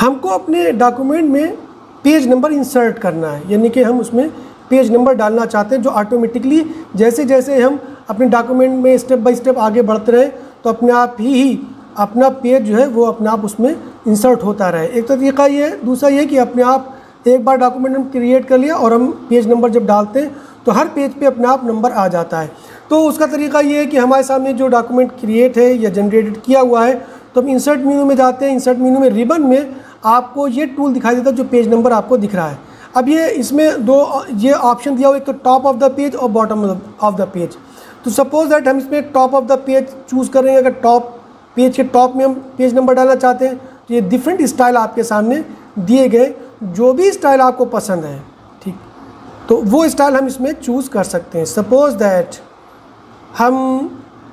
हमको अपने डॉक्यूमेंट में पेज नंबर इंसर्ट करना है, यानी कि हम उसमें पेज नंबर डालना चाहते हैं जो ऑटोमेटिकली जैसे जैसे हम अपने डॉक्यूमेंट में स्टेप बाय स्टेप आगे बढ़ते रहे तो अपने आप ही अपना पेज जो है वो अपने आप उसमें इंसर्ट होता रहे। एक तरीका ये है। दूसरा ये कि अपने आप एक बार डॉक्यूमेंट हम क्रिएट कर लिया और हम पेज नंबर जब डालते हैं तो हर पेज पे अपने आप नंबर आ जाता है। तो उसका तरीका ये है कि हमारे सामने जो डॉक्यूमेंट क्रिएट है या जनरेटेड किया हुआ है तो हम इंसर्ट मेनू में जाते हैं। इंसर्ट मेनू में रिबन में आपको ये टूल दिखाई देता है जो पेज नंबर आपको दिख रहा है। अब ये इसमें दो ये ऑप्शन दिया हुआ है, एक तो टॉप ऑफ द पेज और बॉटम ऑफ द पेज। तो सपोज दैट हम इसमें top of the page choose करेंगे। अगर टॉप पेज के टॉप में हम पेज नंबर डालना चाहते हैं तो ये डिफरेंट स्टाइल आपके सामने दिए गए, जो भी स्टाइल आपको पसंद है, ठीक, तो वो स्टाइल हम इसमें चूज़ कर सकते हैं। सपोज दैट हम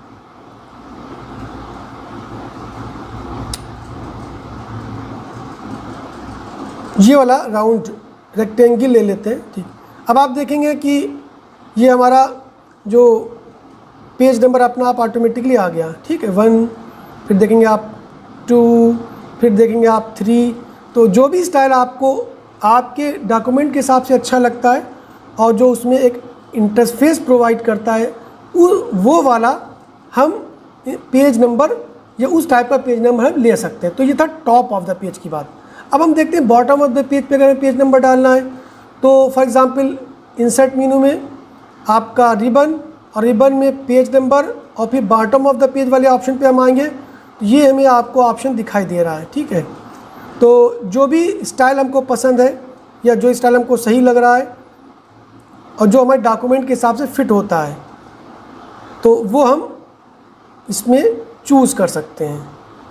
ये वाला राउंड रेक्टेंगल ले लेते हैं, ठीक। अब आप देखेंगे कि ये हमारा जो पेज नंबर अपना आप ऑटोमेटिकली आ गया, ठीक है। 1, फिर देखेंगे आप 2, फिर देखेंगे आप 3। तो जो भी स्टाइल आपको आपके डॉक्यूमेंट के हिसाब से अच्छा लगता है और जो उसमें एक इंटरफेस प्रोवाइड करता है वो वाला हम पेज नंबर या उस टाइप का पेज नंबर हम ले सकते हैं। तो ये था टॉप ऑफ द पेज की बात। अब हम देखते हैं बॉटम ऑफ द पेज पे अगर पेज नंबर डालना है तो फॉर एग्जांपल इंसर्ट मेनू में आपका रिबन और रिबन में पेज नंबर और फिर बॉटम ऑफ द पेज वाले ऑप्शन पे हम आएंगे। ये हमें आपको ऑप्शन दिखाई दे रहा है, ठीक है। तो जो भी स्टाइल हमको पसंद है या जो स्टाइल हमको सही लग रहा है और जो हमारे डॉक्यूमेंट के हिसाब से फिट होता है तो वो हम इसमें चूज़ कर सकते हैं।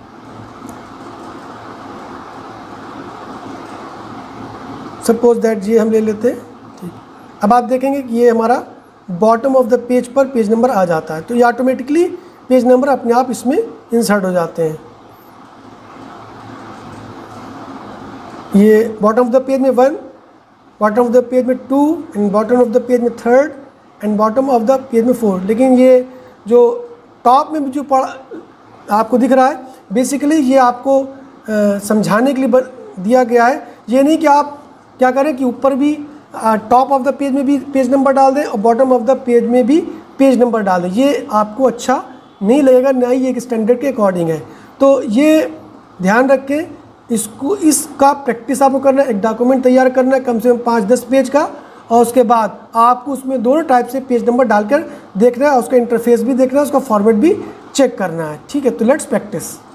सपोज दैट ये हम ले लेते हैं, ठीक। अब आप देखेंगे कि ये हमारा बॉटम ऑफ द पेज पर पेज नंबर आ जाता है। तो ये ऑटोमेटिकली पेज नंबर अपने आप इसमें इंसर्ट हो जाते हैं। ये बॉटम ऑफ द पेज में 1, बॉटम ऑफ द पेज में 2 and bottom of the page में 3rd and bottom of the page में 4। लेकिन ये जो टॉप में जो आपको दिख रहा है बेसिकली ये आपको समझाने के लिए दिया गया है। ये नहीं कि आप क्या करें कि ऊपर भी टॉप ऑफ द पेज में भी पेज नंबर डाल दें और बॉटम ऑफ द पेज में भी पेज नंबर डाल दें। ये आपको अच्छा नहीं लगेगा, ना ही एक स्टैंडर्ड के अकॉर्डिंग है। तो ये ध्यान रखें, इसका प्रैक्टिस आपको करना है। एक डॉक्यूमेंट तैयार करना है कम से कम 5-10 पेज का और उसके बाद आपको उसमें दोनों टाइप से पेज नंबर डालकर देखना है, उसका इंटरफेस भी देखना है, उसका फॉर्मेट भी चेक करना है, ठीक है। तो लेट्स प्रैक्टिस।